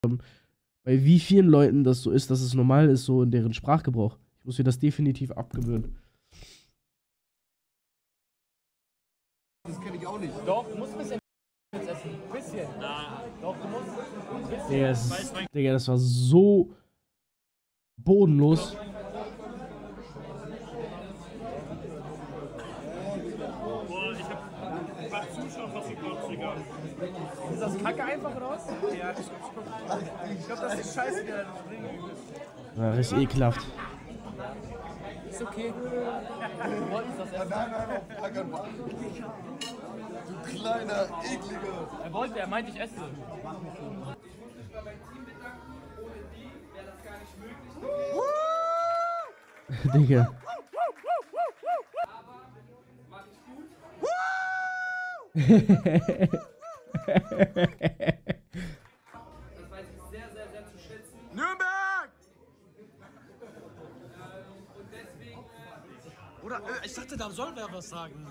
bei wie vielen Leuten das so ist, dass es normal ist, so in deren Sprachgebrauch. Ich muss mir das definitiv abgewöhnen. Das kenne ich auch nicht. Doch, du musst ein bisschen essen. Ein bisschen. Na, doch, du musst ein bisschen. Digga, das war so bodenlos. Boah, ich hab Zuschauer fast gekotzt, Digga. Ist das Kacke einfach oder was? Ja, ich glaube, das ist scheiße, der da drin ist. Ja, ist ekelhaft. Ist okay. Wir wollten das essen. Nein, du kleiner, ekliger. Er meinte, ich esse. Digga. Nürnberg! Oder, ich dachte, da soll wer was sagen.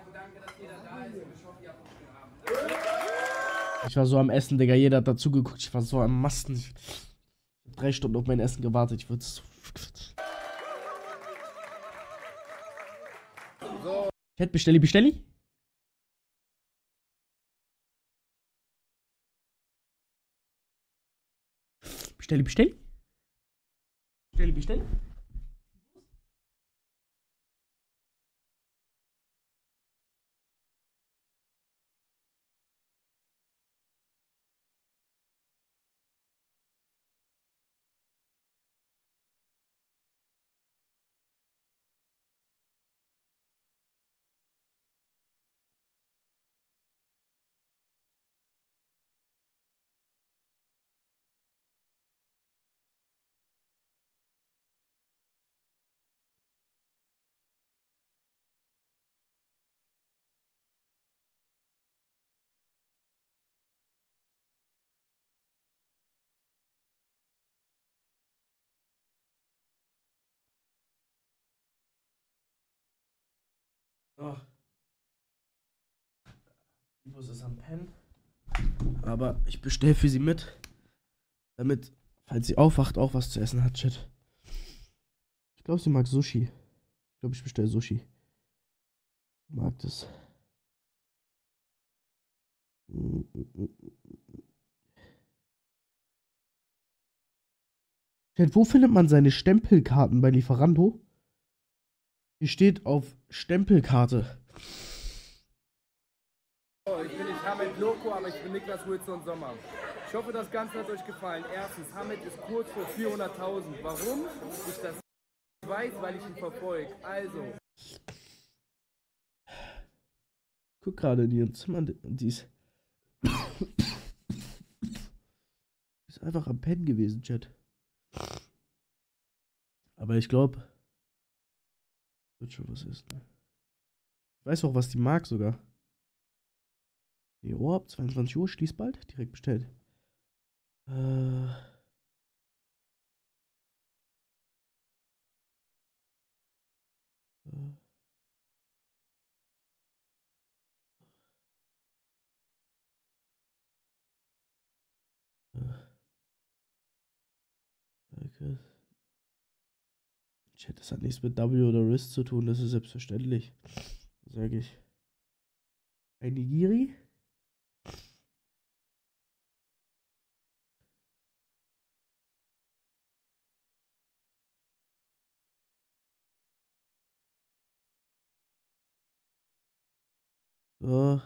Ich war so am Essen, Digga. Jeder hat dazu geguckt. Ich war so am Masten. Ich hab 3 Stunden auf mein Essen gewartet. Ich würde so. Chat, bestelli. Bestelli, bestelli. Oh. Ibus ist am Pennen. Aber ich bestell für sie mit. Damit, falls sie aufwacht, auch was zu essen hat, Chat. Ich glaube, sie mag Sushi. Ich glaube, ich bestelle Sushi. Mag das. Chat, wo findet man seine Stempelkarten bei Lieferando? Hier steht auf Stempelkarte. Ich bin nicht Hamed Loco, aber ich bin Niklas Wilson Sommer. Ich hoffe, das Ganze hat euch gefallen. Erstens, Hamed ist kurz vor 400.000. Warum? Ich das weiß, weil ich ihn verfolge. Also. Guck gerade in ihrem Zimmer und die ist einfach am Pennen gewesen, Chat. Aber ich glaube, wird schon was ist, ne? Ich weiß auch, was die mag sogar. Nee, oh, ab 22 Uhr, schließt bald. Direkt bestellt. Okay. Chat, das hat nichts mit W oder RIS zu tun, das ist selbstverständlich. Sag ich. Ein Nigiri? So.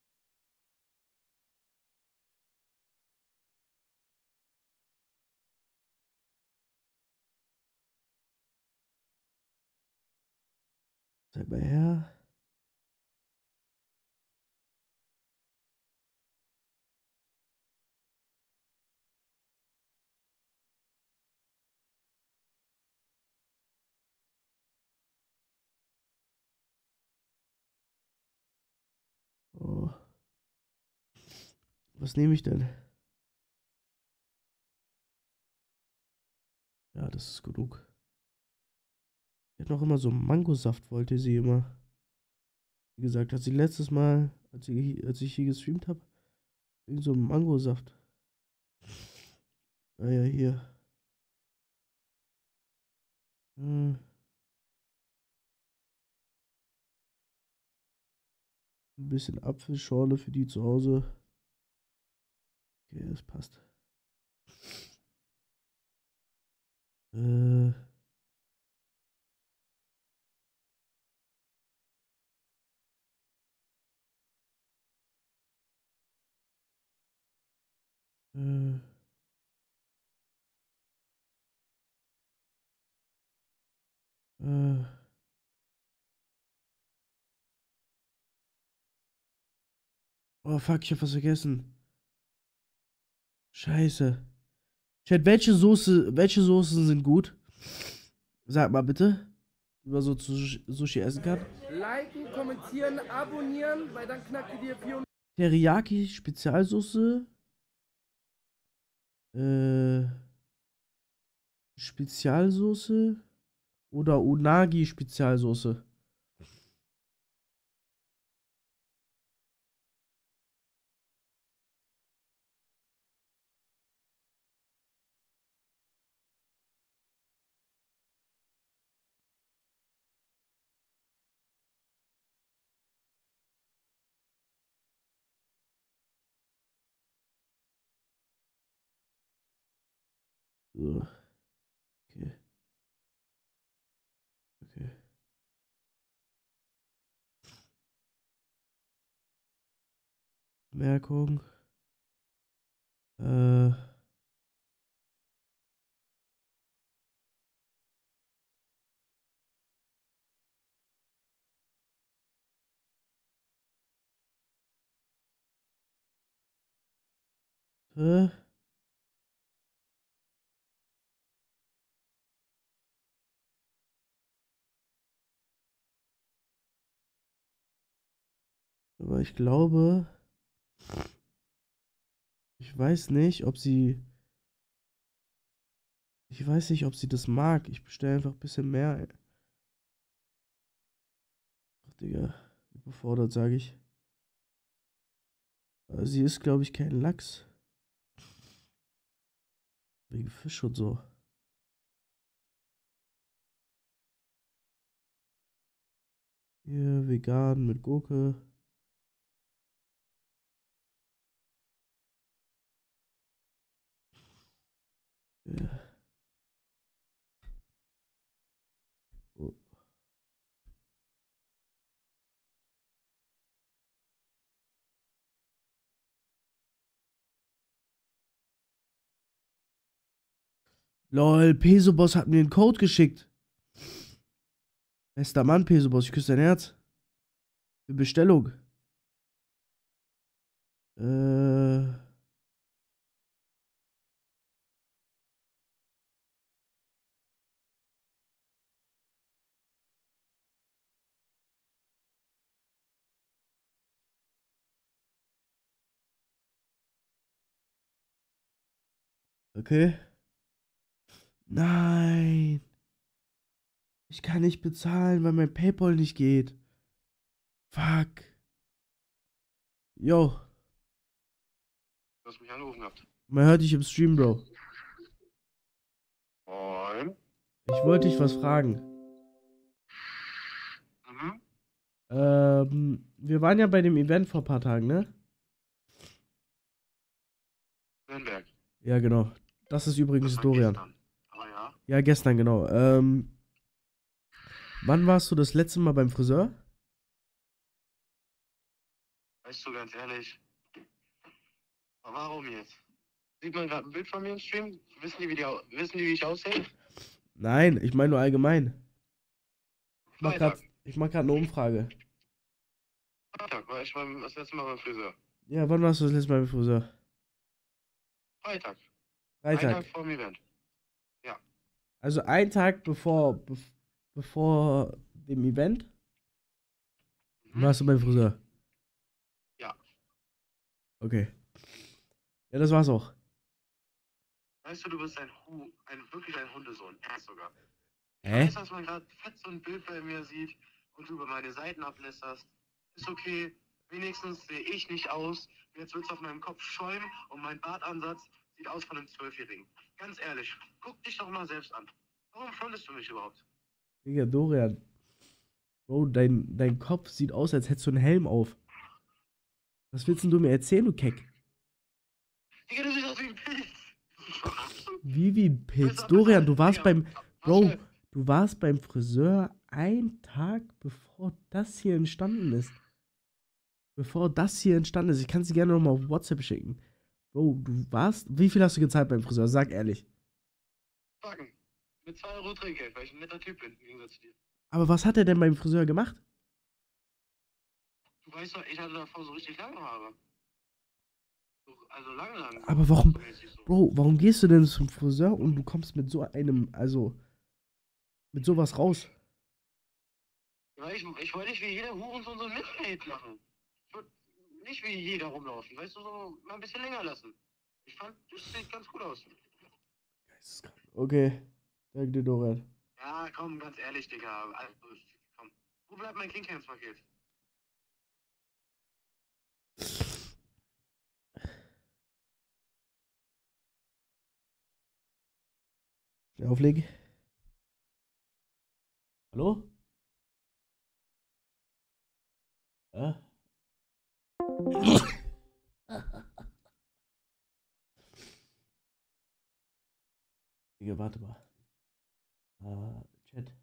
Zeig mal her. Oh. Was nehme ich denn? Ja, das ist genug. Sie hat noch immer so Mangosaft, wollte sie immer. Wie gesagt, hat sie letztes Mal, als ich hier gestreamt habe, irgend so einen Mangosaft. Ah ja, hier. Hm. Ein bisschen Apfelschorle für die zu Hause. Okay, das passt. Äh. Äh. Äh. Oh fuck, ich hab was vergessen. Scheiße. Chat, welche Soßen sind gut? Sag mal bitte. Wie man so zu Sushi essen kann. Liken, kommentieren, abonnieren, weil dann knackt ihr dir 400. Teriyaki Spezialsoße. Spezialsoße. Oder Unagi Spezialsoße. So, okay. Okay. Merkung. Äh. Hä? Aber ich glaube, ich weiß nicht, ob sie. Ich weiß nicht, ob sie das mag. Ich bestelle einfach ein bisschen mehr. Ach, Digga. Überfordert, sage ich. Aber sie ist, glaube ich, kein Lachs. Wegen Fisch und so. Hier, vegan mit Gurke. Ja. Oh. Lol, Pesoboss hat mir einen Code geschickt. Bester Mann, Pesoboss, ich küsse dein Herz. Für Bestellung. Äh. Okay. Nein. Ich kann nicht bezahlen, weil mein PayPal nicht geht. Fuck. Yo, Du hast mich angerufen gehabt. man hört dich im Stream, Bro. Moin. Ich wollte dich was fragen. Mhm. Wir waren ja bei dem Event vor ein paar Tagen, ne? Nürnberg. Ja, genau. Das ist übrigens Das war Dorian. gestern. Aber ja. Ja, gestern, genau. Wann warst du das letzte Mal beim Friseur? Weißt du, ganz ehrlich. Aber warum jetzt? Sieht man gerade ein Bild von mir im Stream? Wissen die, wie ich aussehe? Nein, ich meine nur allgemein. Freitag. Ich mach grad eine Umfrage. Freitag war ich das letzte Mal beim Friseur. Ja, wann warst du das letzte Mal beim Friseur? Freitag. Einen Tag Freitag. vor dem Event. Also ein Tag bevor dem Event Mhm. warst du beim Friseur. Ja. Okay. Ja, das war's auch. Weißt du, du bist wirklich ein Hundesohn. Ernst sogar. Hä? Weißt du, dass man gerade fett so ein Bild bei mir sieht und du über meine Seiten ablässterst? Ist okay. Wenigstens sehe ich nicht aus. Jetzt wird es auf meinem Kopf schäumen und mein Bartansatz Sieht aus von einem 12-Jährigen. Ganz ehrlich, guck dich doch mal selbst an. Warum frontest du mich überhaupt? Digga, Dorian. Bro, dein Kopf sieht aus, als hättest du einen Helm auf. Was willst denn du mir erzählen, du Keck? Digga, du siehst aus wie ein Pilz. Wie ein Pilz? Dorian, du warst beim... Bro, du warst beim Friseur einen Tag, bevor das hier entstanden ist. Bevor das hier entstanden ist. Ich kann es dir gerne nochmal auf WhatsApp schicken. Bro, du warst... Wie viel hast du gezahlt beim Friseur? Sag ehrlich. Fragen. Mit 2 Euro Trinkgeld, weil ich ein netter Typ bin, im Gegensatz zu dir. Aber was hat er denn beim Friseur gemacht? Du weißt doch, ich hatte davor so richtig lange Haare. So, also lang. Aber warum... So mäßig so. Bro, warum gehst du denn zum Friseur und du kommst mit so einem... Also... Mit sowas raus? Ja, ich wollte nicht wie jeder Hurensohn so ein Mitleid machen. Ich wollte nicht wie jeder rumlaufen, weißt du, so mal ein bisschen länger lassen. Ich fand, das sieht ganz gut aus. Okay. Danke dir, Dorian. Ja, komm, ganz ehrlich, Digga. Also, komm. Wo bleibt mein King Camps Paket? Schnell auflegen. Hallo? Digga, warte mal. Chat.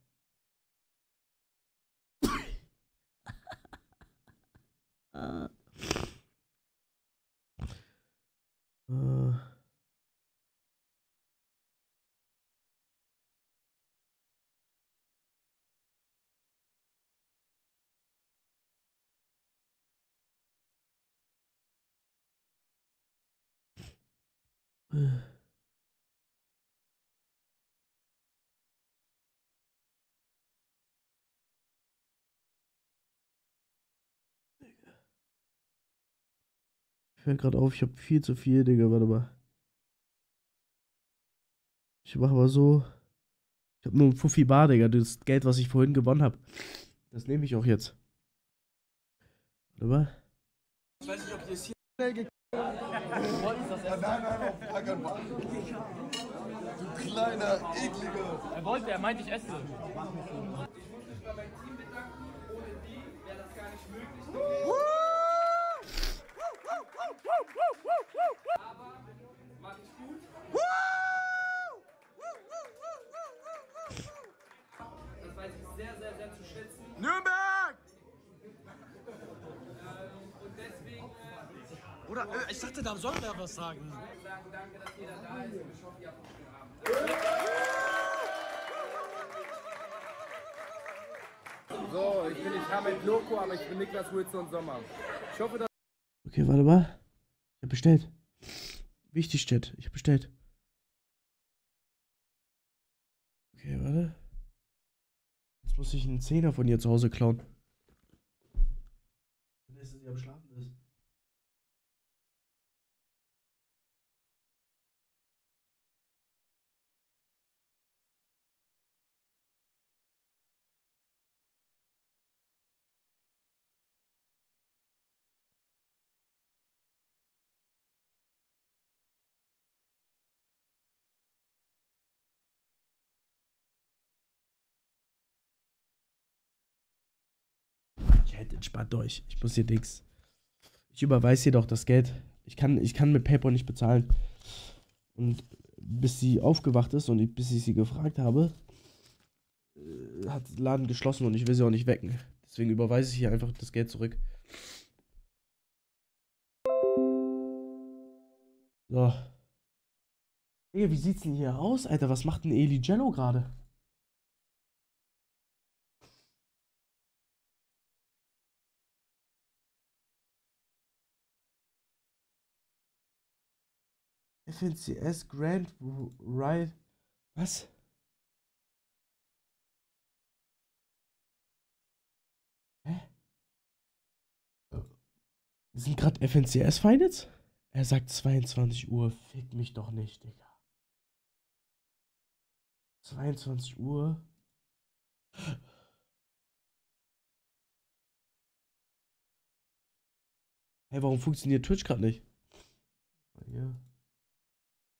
Fällt gerade auf, ich habe viel zu viel, Digga, warte mal. Ich mache aber so. Ich habe nur ein Fuffi Bar, Digga. Das Geld, was ich vorhin gewonnen habe. Das nehme ich auch jetzt. Warte mal. Ich weiß nicht, ob ihr es hier schnell gekriegt habt. Nein, auf gar keinen Fall. Du kleiner, ekliger. Er wollte, er meinte, ich esse. Das weiß ich sehr, sehr, sehr zu schätzen. Nürnberg! Und deswegen Oder, ich dachte, da soll er was sagen. sagen, danke, dass jeder da ist. Und ich hoffe, ihr habt einen schönen Abend. So, ich bin nicht Hamid Loco, aber ich bin Niklas Wilson Sommer. Ich hoffe, dass... Okay, warte mal. Ich habe bestellt. Wichtig, Chat. Ich habe bestellt. Okay, warte. Jetzt muss ich einen Zehner von ihr zu Hause klauen. Wenn sie am Schlafen ist. Chat, entspannt euch. Ich muss hier nix. Ich überweise ihr doch das Geld. Ich kann mit PayPal nicht bezahlen. Und bis sie aufgewacht ist und bis ich sie gefragt habe, hat der Laden geschlossen und ich will sie auch nicht wecken. Deswegen überweise ich ihr einfach das Geld zurück. So. Digga, wie sieht's denn hier aus, Alter? Was macht denn Eli Jello gerade? FNCS Grand Ride. Was? Hä? Sind gerade FNCS Finals? Er sagt 22 Uhr. Fick mich doch nicht, Digga. 22 Uhr. Hey, warum funktioniert Twitch gerade nicht? Ja.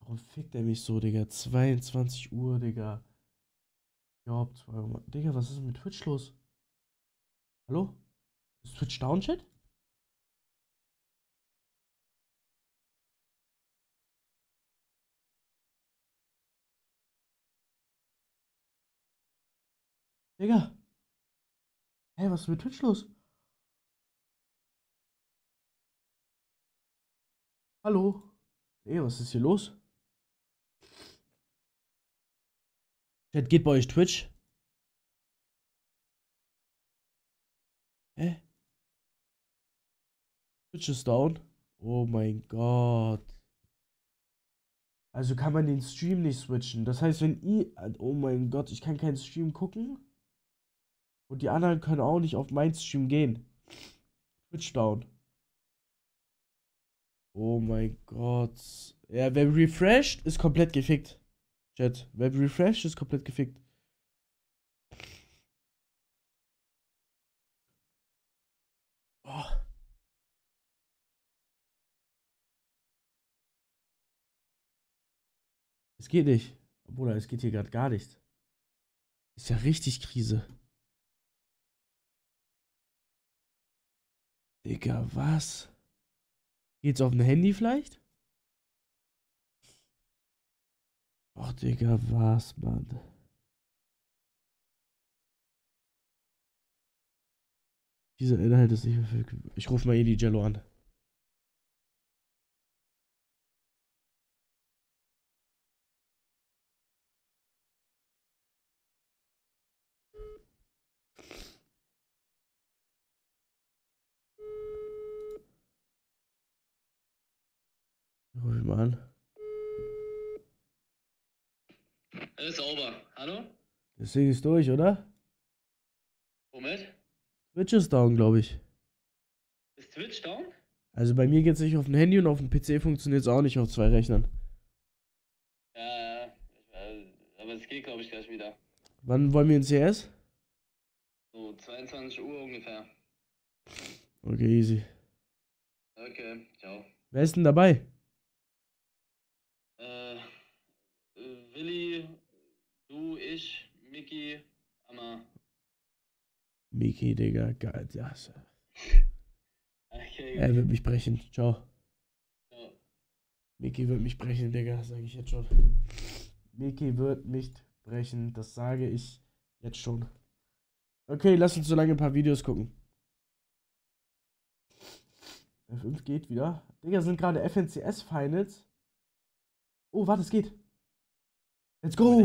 Warum fickt er mich so, Digga? 22 Uhr, Digga. Ja, Digga, was ist denn mit Twitch los? Hallo? Ist Twitch down, Chat? Digga. Hey, was ist mit Twitch los? Hallo? Ey, was ist hier los? Chat, geht bei euch Twitch? Hä? Twitch ist down? Oh mein Gott. Also kann man den Stream nicht switchen. Das heißt, wenn ihr... Oh mein Gott, ich kann keinen Stream gucken. Und die anderen können auch nicht auf meinen Stream gehen. Twitch down. Oh mein Gott. Ja, wer refreshed, ist komplett gefickt. Chat, wer refreshed, ist komplett gefickt. Oh. Es geht nicht. Bruder, es geht hier gerade gar nicht. Ist ja richtig Krise. Digga, was? Geht's auf dem Handy vielleicht? Ach, Digga, was, Mann? Dieser Inhalt ist nicht mehr verfügbar. Ich rufe mal eh die Jello an. Ich rufe ihn mal an. Ist sauber. Hallo? Das Ding ist durch, oder? Womit? Twitch ist down, glaube ich. Ist Twitch down? Also bei mir geht's nicht auf dem Handy und auf dem PC funktioniert es auch nicht auf 2 Rechnern. Ja, aber es geht, glaube ich, gleich wieder. Wann wollen wir in CS? So 22 Uhr ungefähr. Okay, easy. Okay, ciao. Wer ist denn dabei? Willi, du, ich, Miki, Amma. Miki, Digga, geil. Ja, Okay. er wird mich brechen. Ciao. Ciao. Miki wird mich brechen, Digga, sage ich jetzt schon. Miki wird mich brechen, das sage ich jetzt schon. Okay, lass uns so lange ein paar Videos gucken. F5 geht wieder. Digga, sind gerade FNCS Finals. Oh, warte, es geht. Let's go!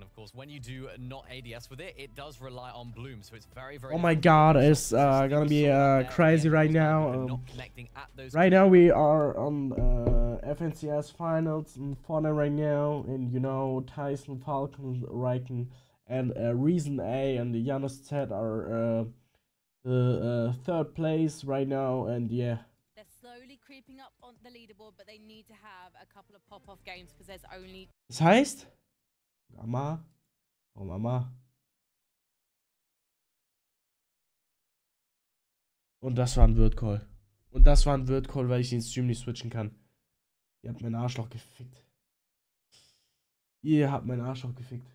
Oh my god, it's gonna be crazy right now. Right now we are on FNCS Finals in Fortnite right now, and you know Tyson, Falcon, Riken, and Reason A and Janus Z are the 3rd place right now, and yeah. They're slowly creeping up on the leaderboard, but they need to have a couple of pop-off games because there's only. Das heißt, Mama, oh Mama. Und das war ein Word-Call. Und das war ein Word-Call, weil ich den Stream nicht switchen kann. Ihr habt mein Arschloch gefickt. Ihr habt mein Arschloch gefickt.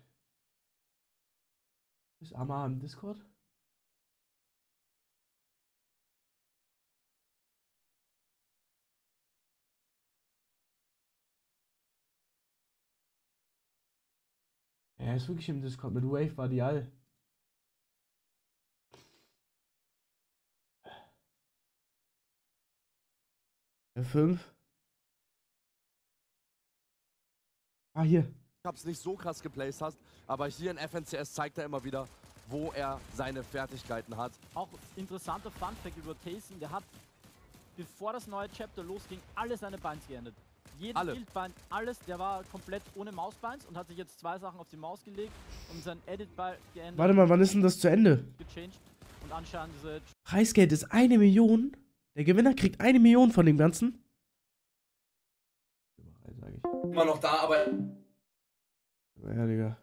Ist Amma im Discord? Er ist wirklich im Discord mit Wave Vadial. F5. Ah, hier. Ich hab's nicht so krass geplaced hast, aber hier in FNCS zeigt er immer wieder, wo er seine Fertigkeiten hat. Auch interessanter Funfact über Tayson, der hat, bevor das neue Chapter losging, alle seine Binds geändert. Jeden Build-Bind, alles, der war komplett ohne Mausbinds und hat sich jetzt 2 Sachen auf die Maus gelegt und sein Edit-Bind geändert. Warte mal, wann ist denn das zu Ende? Gechanged und anscheinend diese Preisgeld ist 1 Million. Der Gewinner kriegt 1 Million von dem Ganzen. Sag ich. Immer noch da, aber... Ja, Digga.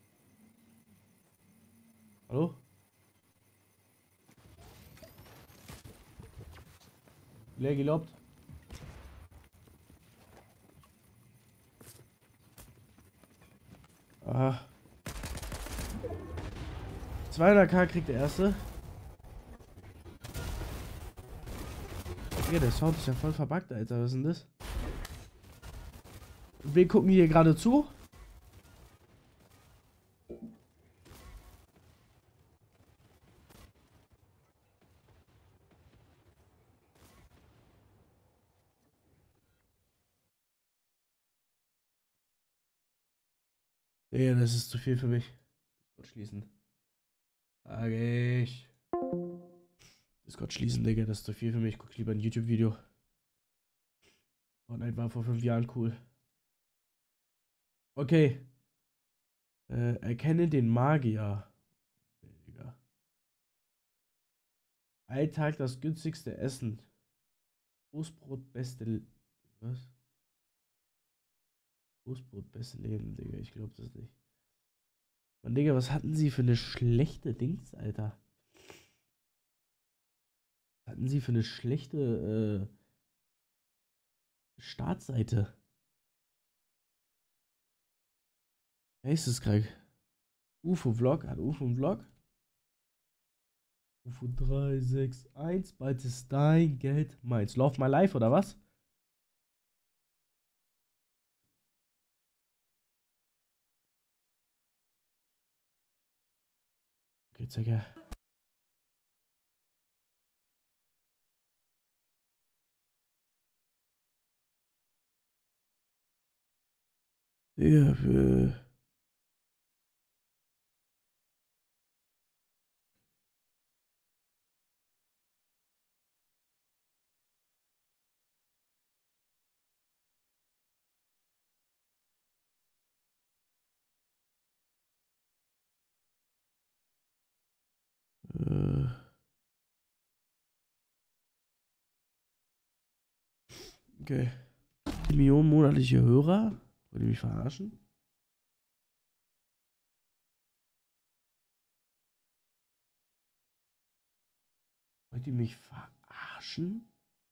Hallo? Leer gelobt. Aha. 200k kriegt der erste. Ja, der Sound ist ja voll verbuggt, Alter. Was ist denn das? Wir gucken hier gerade zu. Ja, das ist zu viel für mich. Discord schließen. Sag ich. Discord schließen, Digga. Das ist zu viel für mich. Guck lieber ein YouTube-Video. Fortnite war vor 5 Jahren cool. Okay. Erkenne den Magier. Digga. Alltag das günstigste Essen. Toastbrot, beste. Was? Toastbrot, beste Leben, Digga. Ich glaube das nicht. Mann, Digga, was hatten sie für eine schlechte Dings, Alter? Was hatten sie für eine schlechte Startseite? Geisteskrank. UFO-Vlog. Hat UFO einen Vlog? UFO 361. Bald ist dein Geld meins. Love my life, oder was? Okay, zeig her. Digga, für... Okay. Millionen monatliche Hörer? Wollt ihr mich verarschen? Wollt ihr mich verarschen?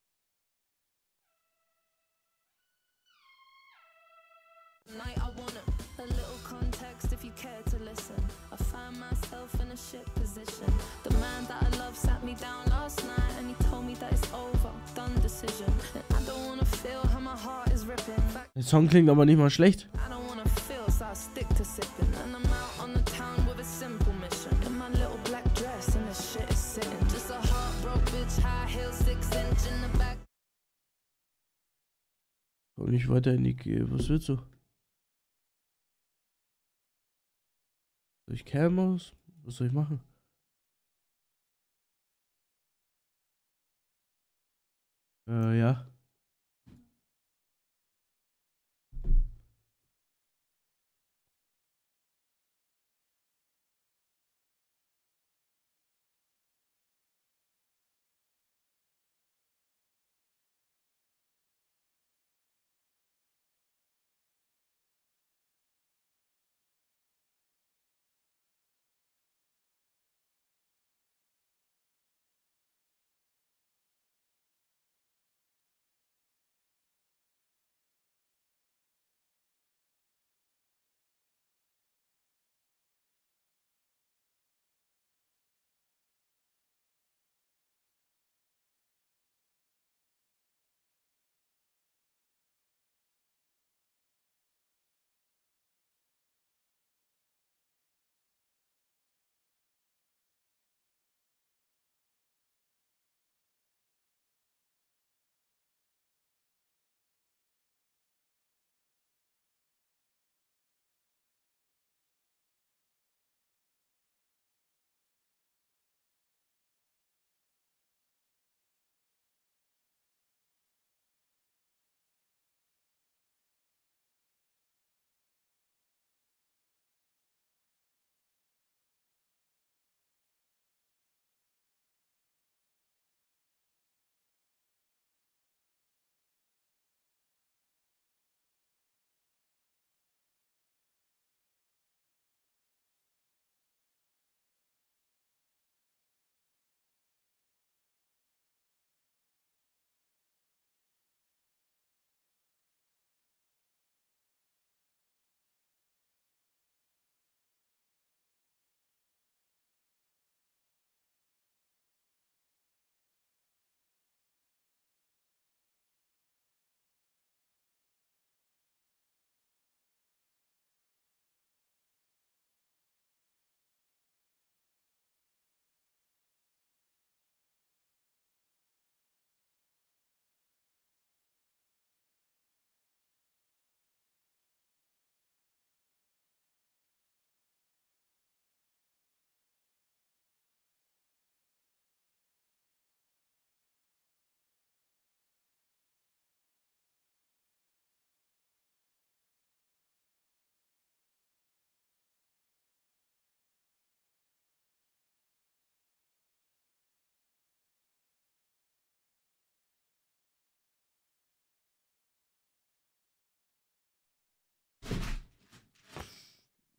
Night I want a little context if you care to listen. I find myself in a shit position. The man that I love sat me down last night and he told me that it's over, done decision. And I don't wanna feel how my heart is ripping. Der Song klingt aber nicht mal schlecht. I don't wanna feel, so I stick to sipping. And I'm out on the town with a simple mission. In my little black dress and the shit is sitting. Just a heartbroken bitch, high heels, 6-inch in the back. Und nicht weiter in die... Was willst du? Soll ich Cam aus? Was soll ich machen? Ja.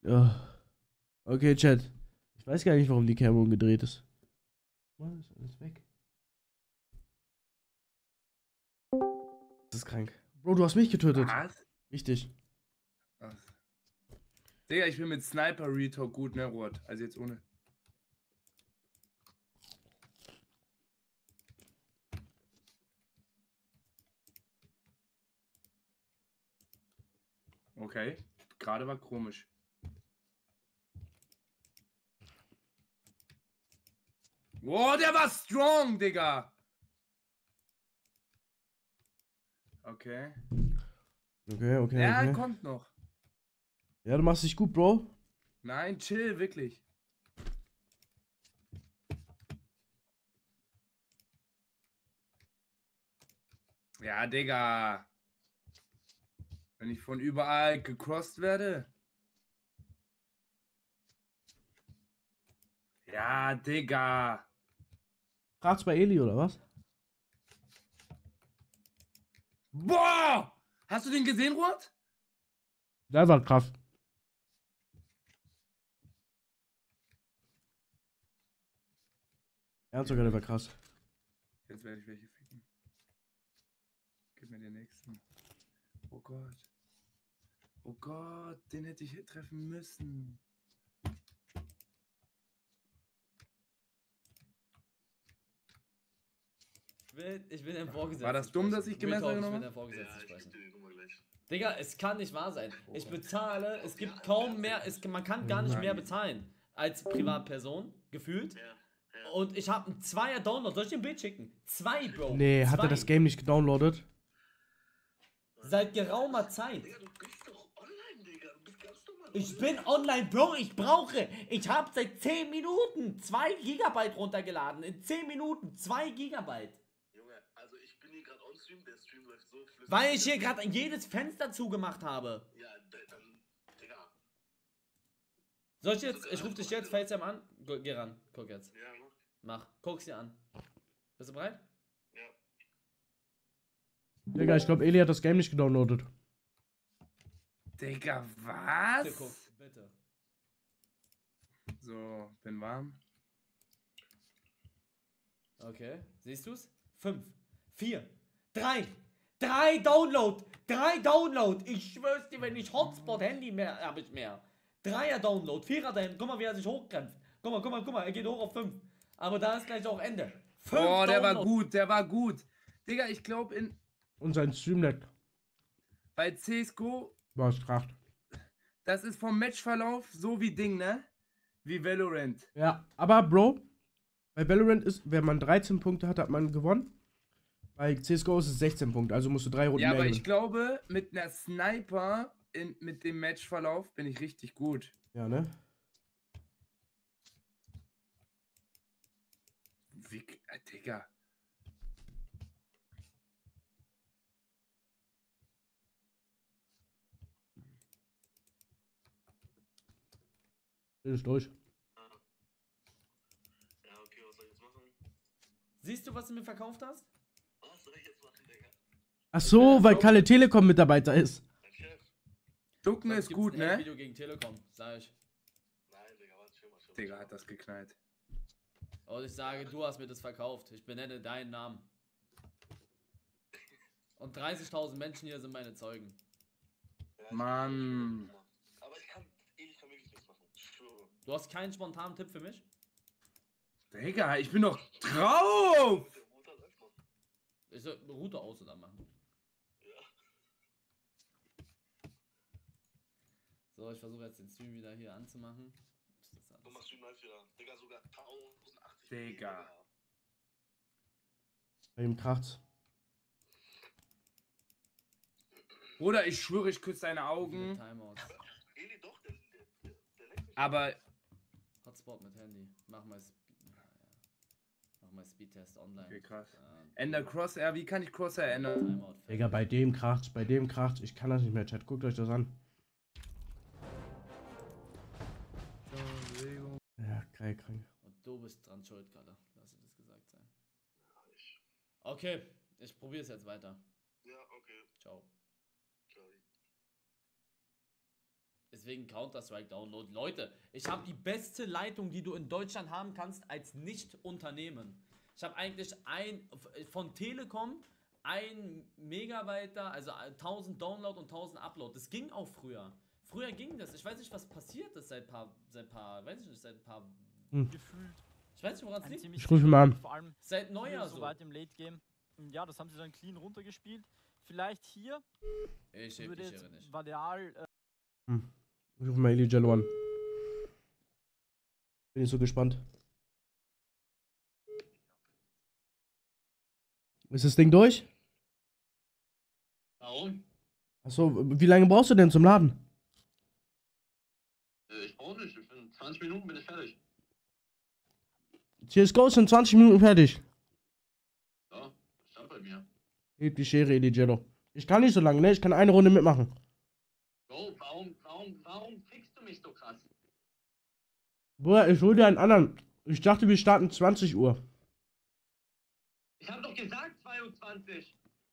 Ja. Okay, Chat. Ich weiß gar nicht, warum die Kamera umgedreht ist. Mann, ist alles weg. Das ist krank. Bro, du hast mich getötet. Was? Richtig. Was? Digga, ich bin mit Sniper Retalk gut, ne, Rot? Also jetzt ohne. Okay, gerade war komisch. Boah, der war strong, Digga. Okay. Okay. Ja, kommt noch. Ja, du machst dich gut, Bro. Nein, chill, wirklich. Ja, Digga. Wenn ich von überall gecrossed werde. Ja, Digga. Fragst bei Eli, oder was? Boah! Hast du den gesehen, Rot? Der war krass. Ernst sogar, der war krass. Jetzt werde ich welche ficken. Gib mir den nächsten. Oh Gott. Oh Gott, den hätte ich treffen müssen. Ich will den Vorgesetzten. War das dumm, dass ich Messer genommen habe? Ich will den Vorgesetzten sprechen. Digga, es kann nicht wahr sein. Ich bezahle, es gibt kaum mehr, man kann gar nicht mehr bezahlen als Privatperson, gefühlt. Und ich habe einen 2er Download. Soll ich dir ein Bild schicken? 2, Bro. Nee, hat er 2. das Game nicht gedownloadet? Seit geraumer Zeit. Ich bin online, Bro. Ich habe seit 10 Minuten 2 GB runtergeladen. In 10 Minuten 2 GB. Junge, also ich bin hier gerade on Stream, der Stream läuft so flüssig. Weil ich hier gerade jedes Fenster zugemacht habe. Ja, dann, Digga. Soll ich jetzt, ich rufe dich jetzt FaceTime an. Geh ran, guck jetzt. Ja, Mach, guck's dir an. Bist du bereit? Ja. Digga, ich glaube, Eli hat das Game nicht gedownloadet. Digga, was? Bitte guck, bitte. So, bin warm. Okay, siehst du's? 5, 4, 3 Download, 3 Download. Ich schwör's dir, wenn ich Hotspot Handy mehr, habe ich mehr. 3er Download, 4er Download. Guck mal, wie er sich hochkämpft. Guck mal, er geht hoch auf 5. Aber da ist gleich auch Ende. Oh, der war gut. Digga, ich glaube in... Und sein Streamdeck. Bei CSGO... War es kracht. Das ist vom Matchverlauf so wie Ding, ne? Wie Valorant. Ja, aber Bro, bei Valorant ist, wenn man 13 Punkte hat, hat man gewonnen. Bei CSGO ist es 16 Punkte, also musst du 3 Runden Ja, mehr aber gewinnen. ich glaube, mit einer Sniper mit dem Matchverlauf bin ich richtig gut. Ja, ne? Wie, Digga. Ist durch. Ja, okay, was soll ich jetzt machen? Siehst du, was du mir verkauft hast? Was soll ich jetzt machen, Digga? Ach so, weil Kalle Telekom-Mitarbeiter ist. Mein Chef. Ducken Sonst ist gibt's gut, ein ne? Video gegen Telekom, sag ich. Nein, Digga, warte, chill mal. Digga, hat das geknallt. Und ich sage, du hast mir das verkauft. Ich benenne deinen Namen. Und 30.000 Menschen hier sind meine Zeugen. Ja, Mann. aber ich kann wirklich nichts machen. Ich schwöre. Du hast keinen spontanen Tipp für mich? Digga, ich bin doch drauf! Der Motor läuft noch. Ich soll eine Route aus oder machen. Ja. So, ich versuche jetzt den Stream wieder hier anzumachen. Du machst Stream live wieder. Digga, sogar 1080. Digga. Bei ihm kracht's. Bruder, ich schwöre, ich küsse deine Augen. Timeouts. Eli, doch, der leckt mich. Aber Hotspot mit Handy. Mach mal Speedtest online. okay, krass. Änder Crosshair, wie kann ich Crosshair ändern? Timeout. Digga, bei dem kracht's. Ich kann das nicht mehr, Chat. Guckt euch das an. Ja, geil, krank. Und du bist dran schuld, Kalle. Lass dir das gesagt sein. Okay, ich probiere es jetzt weiter. Ja, okay. Ciao. Ciao. Deswegen Counter-Strike Download. Leute, ich habe die beste Leitung, die du in Deutschland haben kannst als Nicht-Unternehmen. Ich habe eigentlich von Telekom 1 Megabyte da, also 1000 Download und 1000 Upload. Das ging auch früher. Früher ging das. Ich weiß nicht, was passiert ist seit ein paar Gefühlt. Ich weiß nicht, woran es liegt. Ich rufe ihn mal an. Vor allem Seit Neujahr so weit im Late Game. Ja, das haben sie dann clean runtergespielt. Vielleicht hier Ich heb würde die jetzt Schere nicht. Vadeal Ich rufe mal Elijah an. Bin ich so gespannt. Ist das Ding durch? Warum? Achso, wie lange brauchst du denn zum Laden? Ich brauche nicht. In 20 Minuten bin ich fertig. CSGO ist in 20 Minuten fertig. Ja, stand bei mir. Heb die Schere, Elijah. Ich kann nicht so lange, ne? Ich kann eine Runde mitmachen. Bro, warum fickst du mich so krass? Bruder, ich hol dir einen anderen. Ich dachte, wir starten 20 Uhr. Ich hab doch gesagt 22.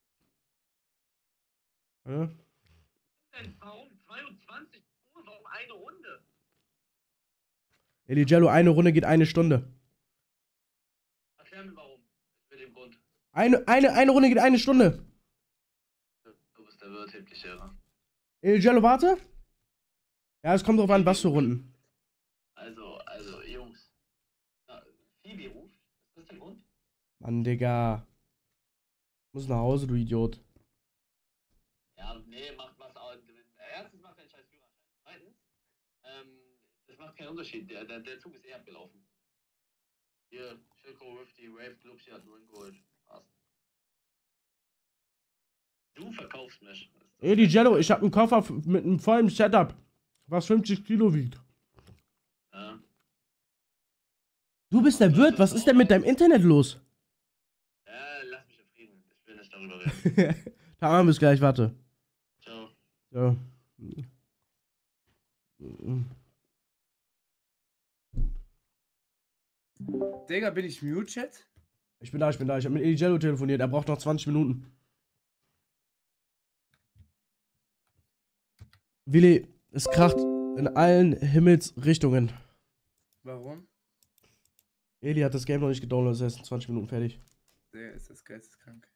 Ja? Warum 22 Uhr? Warum eine Runde? Elijah, eine Runde geht eine Stunde. Erklär mir warum. Mit dem Grund. Eine Runde geht eine Stunde. Du bist der Wirt, heb die Schere. Elijah, warte. Ja, es kommt drauf an, was für Runden. Also, Jungs. Phoebe ruft. Ist das der Grund? Mann, Digga. Muss nach Hause, du Idiot. Ja, nee, macht was aus. Erstens macht er einen scheiß Führerschein. Zweitens, das macht keinen Unterschied. Der Zug ist eh abgelaufen. Hier, Schilko, Rifty, Wave, Club, hier hat einen Win geholt. Passt. Du verkaufst mich. Elijah, ich hab einen Koffer mit einem vollen Setup, was 50 Kilo wiegt. Ja. Du bist der Wirt, was ist denn mit deinem Internet los? Lass mich in Frieden. Ich will nicht darüber reden. Tamam, bis gleich, warte. Ciao. So. Digga, bin ich mute, Chat? Ich bin da. Ich hab mit Elijah telefoniert, er braucht noch 20 Minuten. Willi, es kracht in allen Himmelsrichtungen. Warum? Eli hat das Game noch nicht gedownloadet, das heißt in 20 Minuten fertig. Der ist das geisteskrank.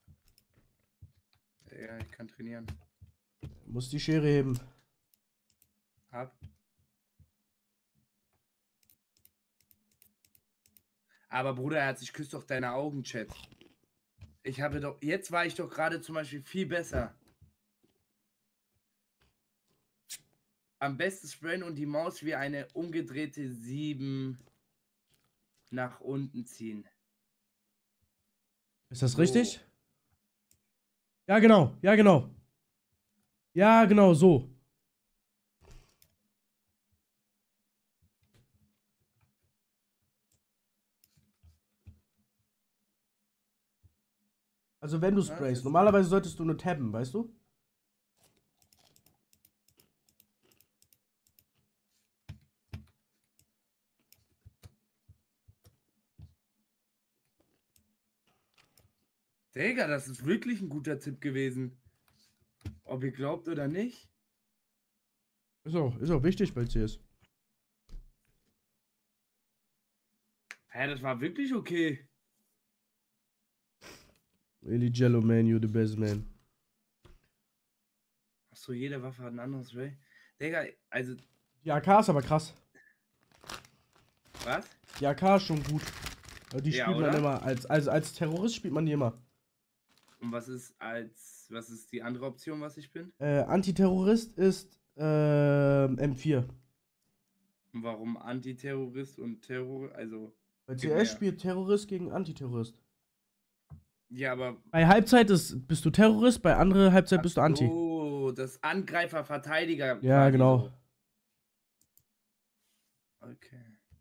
Ja, ich kann trainieren. Muss die Schere heben. Hab. Aber Bruder, ich küsse doch deine Augen, Chat. Jetzt war ich doch gerade zum Beispiel viel besser. Am besten sprayen und die Maus wie eine umgedrehte 7 nach unten ziehen. Ist das richtig? Ja, genau. Ja, genau. Ja, genau, so. Also wenn du sprayst, normalerweise solltest du nur tabben, weißt du? Digga, das ist wirklich ein guter Tipp gewesen. Ob ihr glaubt oder nicht. Ist auch wichtig bei CS. Ja, das war wirklich okay. Elijah, man, you the best man. Achso, jede Waffe hat ein anderes Ray. Digga, also. Die AK ist aber krass. Was? Die AK ist schon gut. Die Ja, spielt man oder? immer. Als Terrorist spielt man die immer. Und was ist die andere Option, was ich bin? Antiterrorist ist M4. Und warum Antiterrorist und Terror, also. Bei gib CS her. spielt Terrorist gegen Antiterrorist. Ja, aber. Bei Halbzeit bist du Terrorist, bei andere Halbzeit bist du Anti. Oh, das Angreifer-Verteidiger. Ja, quasi genau. so. Okay.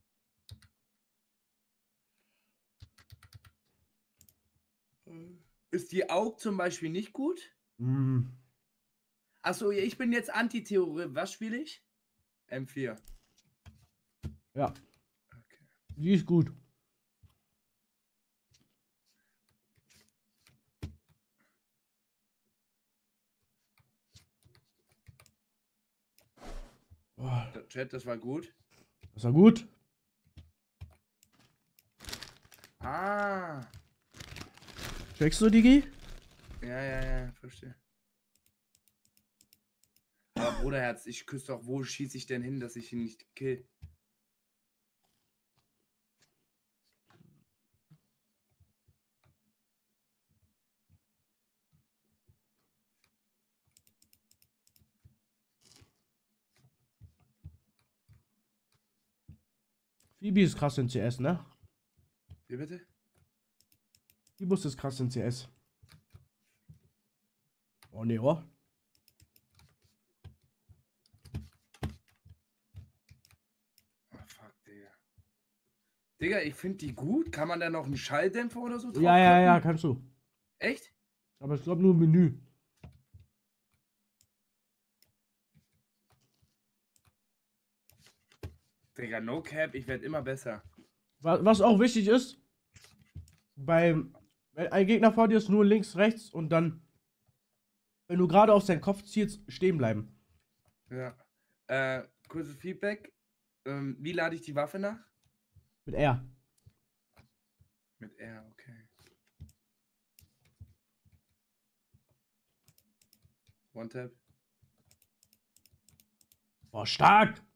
Ist die AUG zum Beispiel nicht gut? Hm. Achso, ich bin jetzt Antiterrorist. Was spiele ich? M4. Ja. Die ist gut. Chat, das war gut. Das war gut. Ah. Checkst du, Digi? Ja, verstehe. Aber Bruderherz, ich küsse doch, wo schieße ich denn hin, dass ich ihn nicht kill? Phoebe ist krass in CS, ne? Wie bitte? Phoebus ist krass in CS. Oh ne, oh. Oh, fuck, Digga. Digga, ich finde die gut. Kann man da noch einen Schalldämpfer oder so drauf Ja, kannst du. Echt? Aber ich glaube nur im Menü. Digga, no cap, ich werde immer besser. Was auch wichtig ist, wenn ein Gegner vor dir ist, nur links, rechts und dann, wenn du gerade auf seinen Kopf zielst, stehen bleiben. Ja. Kurzes Feedback. Wie lade ich die Waffe nach? Mit R. Mit R, okay. One Tap. Boah, stark!